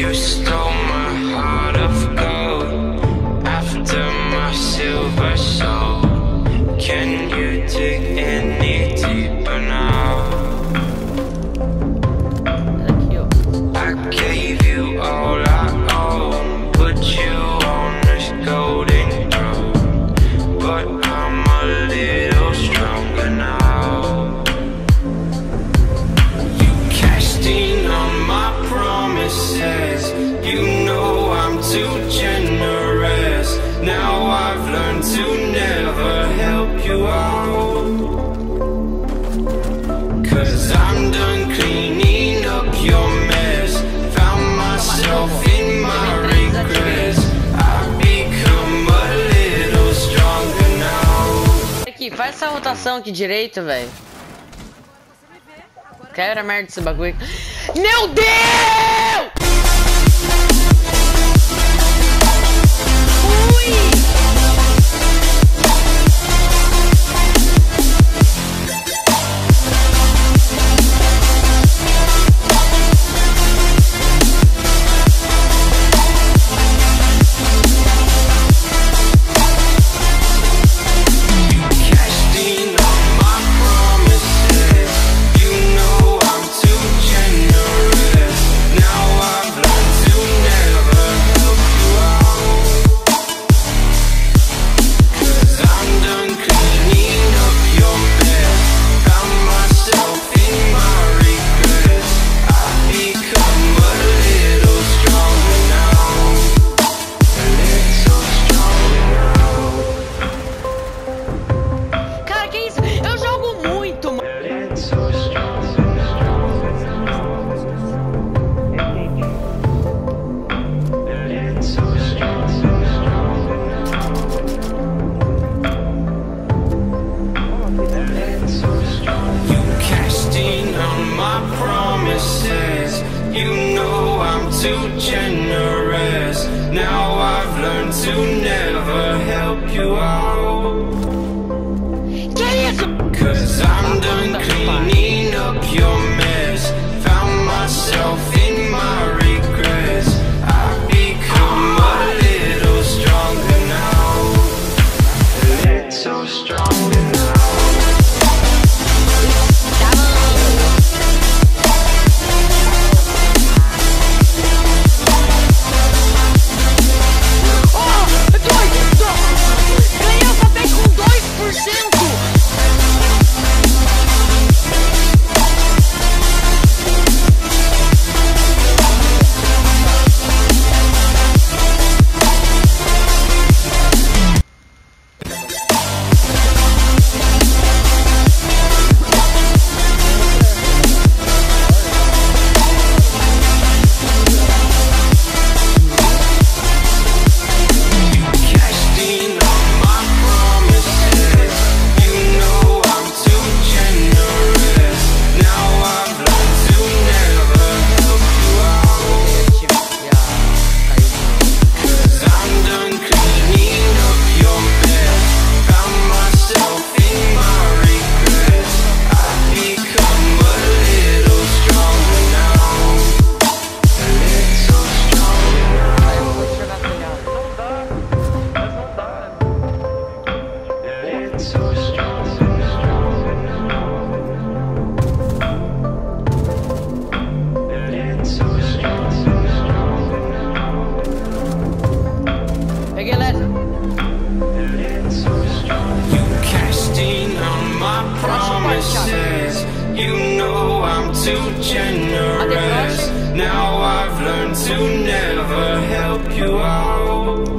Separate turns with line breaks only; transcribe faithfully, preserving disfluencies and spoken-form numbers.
you stole my heart of gold after my silver soul. Can you dig any deeper now? I gave you all I own, put you on this golden throne, but I'm a little stronger now. You cashed in on my promises, you know I'm too generous. Now I've learned to never help you out, 'cause I'm done cleaning up your mess. Found myself in my regrets. I've become a little stronger now.
Aqui, faz essa rotação aqui direito, velho. Quebra a merda desse bagulho. Meu Deus! Ui! You know I'm too generous. Now I've learned to never help you out, 'cause I'm done cleaning up your mess. Found myself in my regrets. I've become a little stronger now, a little stronger now. You know I'm too generous. Now I've learned to never help you out.